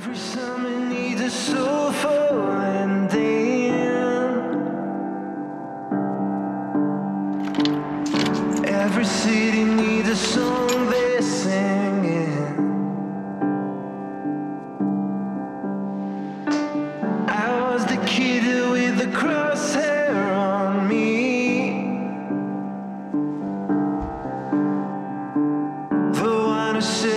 Every summer needs a soulful ending. Every city needs a song they're singing. I was the kid with the crosshair on me, the one who said